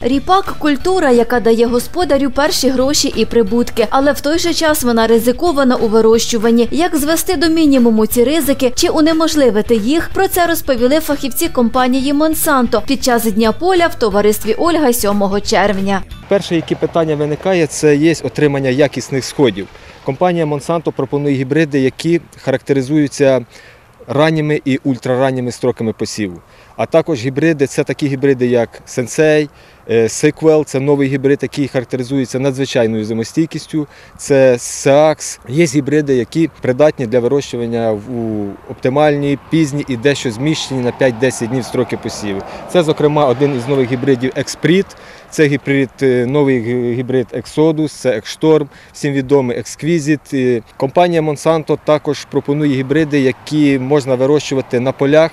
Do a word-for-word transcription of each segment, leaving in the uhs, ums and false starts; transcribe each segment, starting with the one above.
Ріпак – культура, яка дає господарю перші гроші і прибутки, але в той же час вона ризикована у вирощуванні. Як звести до мінімуму ці ризики чи унеможливити їх, про це розповіли фахівці компанії «Монсанто» під час Дня поля в товаристві «Ольга» сьомого червня. Перше, яке питання виникає, це є отримання якісних сходів. Компанія «Монсанто» пропонує гібриди, які характеризуються ранніми і ультраранніми строками посіву. А також гібриди – це такі гібриди, як «Сенсей», «Сиквел» – це новий гібрид, який характеризується надзвичайною зимостійкістю, це «Сеакс». Є гібриди, які придатні для вирощування у оптимальні, пізні і дещо зміщені на п'ять-десять днів строки посіву. Це, зокрема, один із нових гібридів «Експріт», це гібрид, новий гібрид «Ексодус», це «Ексшторм», всім відомий «Ексквізіт». Компанія «Монсанто» також пропонує гібриди, які можна вирощувати на полях,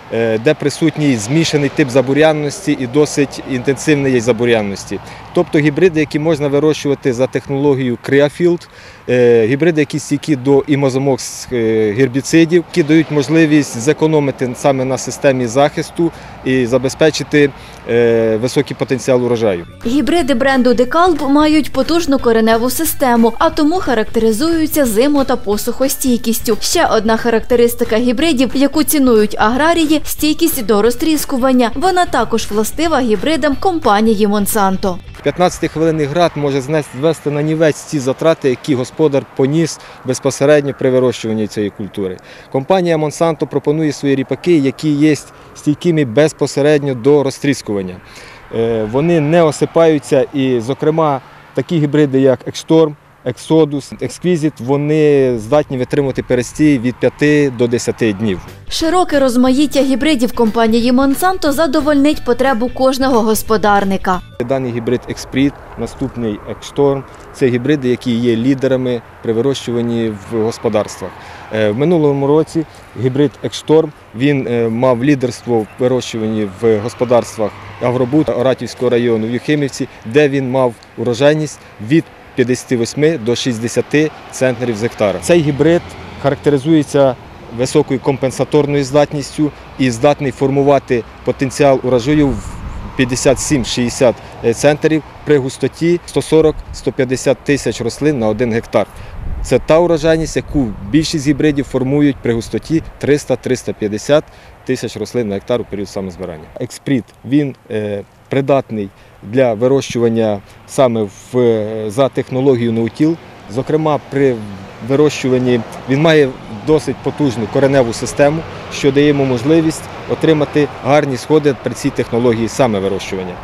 де присутній змішаний тип забур'янності і досить інтенсивної забур'янності. Тобто гібриди, які можна вирощувати за технологією Кріафілд, гібриди, які стійкі до імозомокс гербіцидів, які дають можливість зекономити саме на системі захисту і забезпечити високий потенціал урожаю. Гібриди бренду «Декалб» мають потужну кореневу систему, а тому характеризуються зимо- та посухостійкістю. Ще одна характеристика гібридів, яку цінують аграрії – стійкість до розтріскування. Вона також властива гібридам компанії «Монсанто». п'ятнадцятихвилинний град може звести на нівець ті затрати, які господар поніс безпосередньо при вирощуванні цієї культури. Компанія «Монсанто» пропонує свої ріпаки, які є стійкими безпосередньо до розтріскування. Вони не осипаються і, зокрема, такі гібриди, як «Ексшторм», «Ексодус», «Ексквізіт», вони здатні витримувати перестій від п'яти до десяти днів. Широке розмаїття гібридів компанії «Монсанто» задовольнить потребу кожного господарника. Даний гібрид «Експріт», наступний «Ексшторм» – це гібриди, які є лідерами при вирощуванні в господарствах. В минулому році гібрид «Ексшторм» він мав лідерство в вирощуванні в господарствах Агробут Оратівського району в Юхимівці, де він мав урожайність від п'ятдесят восьми до шістдесяти центнерів з гектара. Цей гібрид характеризується високою компенсаторною здатністю і здатний формувати потенціал урожаю в п'ятдесят сім - шістдесят центнерів при густоті сто сорок - сто п'ятдесят тисяч рослин на один гектар. Це та урожайність, яку більшість гібридів формують при густоті триста - триста п'ятдесят тисяч рослин на гектар у період самозбирання. «Експріт» він е, придатний для вирощування саме в, за технологією ноутіл. Зокрема, при вирощуванні він має досить потужну кореневу систему, що дає йому можливість отримати гарні сходи при цій технології саме вирощування.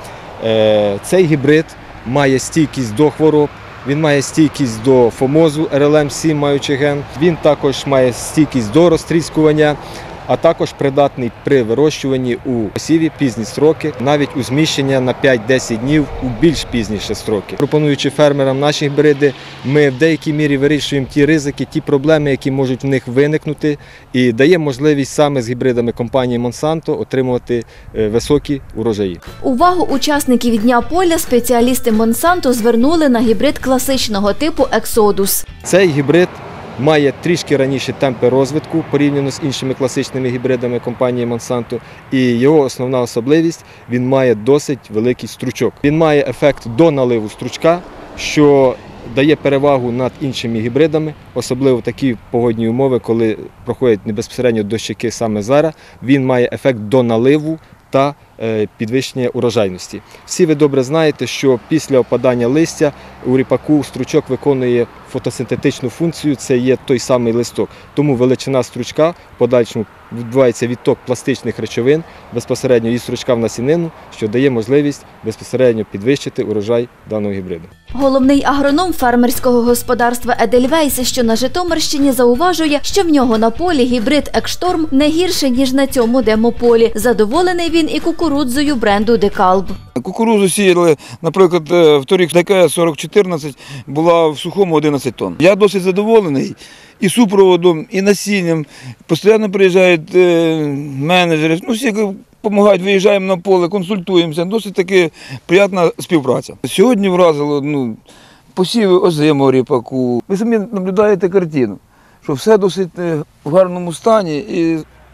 Е, цей гібрид має стійкість до хвороб, він має стійкість до фомозу ер ел ем сім, маючи ген, він також має стійкість до розтріскування, а також придатний при вирощуванні у посіві пізні строки, навіть у зміщення на п'ять-десять днів у більш пізніші строки. Пропонуючи фермерам наші гібриди, ми в деякій мірі вирішуємо ті ризики, ті проблеми, які можуть в них виникнути, і даємо можливість саме з гібридами компанії «Монсанто» отримувати високі урожаї. Увагу учасників Дня поля спеціалісти «Монсанто» звернули на гібрид класичного типу «Ексодус». Цей гібрид має трішки раніше темпи розвитку порівняно з іншими класичними гібридами компанії «Монсанто», і його основна особливість – він має досить великий стручок. Він має ефект до наливу стручка, що дає перевагу над іншими гібридами, особливо в такі погодні умови, коли проходять безпосередньо дощики саме зараз. Він має ефект до наливу та підвищення урожайності. Всі ви добре знаєте, що після опадання листя у ріпаку стручок виконує фотосинтетичну функцію, це є той самий листок. Тому величина стручка, в подальшому відбувається відток пластичних речовин безпосередньо із стручка в насінину, що дає можливість безпосередньо підвищити урожай даного гібриду. Головний агроном фермерського господарства «Едельвейс», що на Житомирщині, зауважує, що в нього на полі гібрид «Ексшторм» не гірше, ніж на цьому демополі. Задоволений він і кукурудзою бренду «Декалб». Кукурудзу сіяли, наприклад, вторік ді ка сорок чотирнадцять була в сухому одинадцять тонн. Я досить задоволений і супроводом, і насінням. Постійно приїжджають менеджери, ну всі допомагають, виїжджаємо на поле, консультуємося. Досить таки приємна співпраця. Сьогодні вразило ну, посіви озимого ріпаку. Ви самі наблюдаєте картину, що все досить в гарному стані і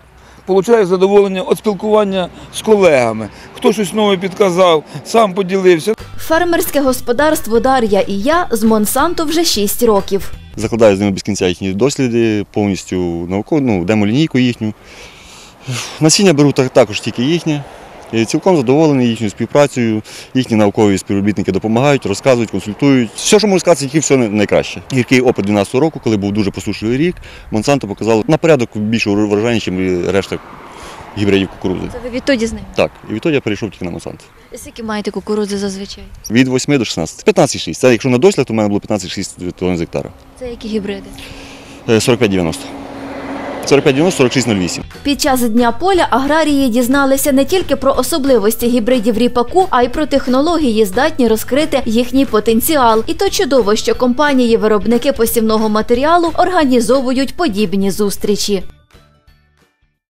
отримую задоволення від спілкування з колегами. Хто щось нове підказав, сам поділився. Фермерське господарство «Дар'я і я» з Монсанто вже шість років. Закладаю з ними без кінця їхні досліди, повністю наукову, ну, демолінійку їхню. Насіння беру також тільки їхнє. Я цілком задоволений їхньою співпрацею, їхні наукові співробітники допомагають, розказують, консультують. Все, що можу сказати, тільки все найкраще. Гіркий опит дві тисячі дванадцятого року, коли був дуже посушливий рік, Монсанто показало на порядок більше врожайність, ніж решта гібридів кукурудзи. Це ви відтоді з ним? Так, і відтоді я перейшов тільки на Монсанто. Скільки маєте кукурудзи зазвичай? Від восьми до шістнадцяти. п'ятнадцять шість. Це якщо на дослід, то в мене було п'ятнадцять шість тонн з гектара. Це які гібриди? сорок п'ять дев'яносто. сорок п'ять дев'яносто, сорок шість нуль вісім. Під час Дня поля аграрії дізналися не тільки про особливості гібридів ріпаку, а й про технології, здатні розкрити їхній потенціал. І то чудово, що компанії-виробники посівного матеріалу організовують подібні зустрічі.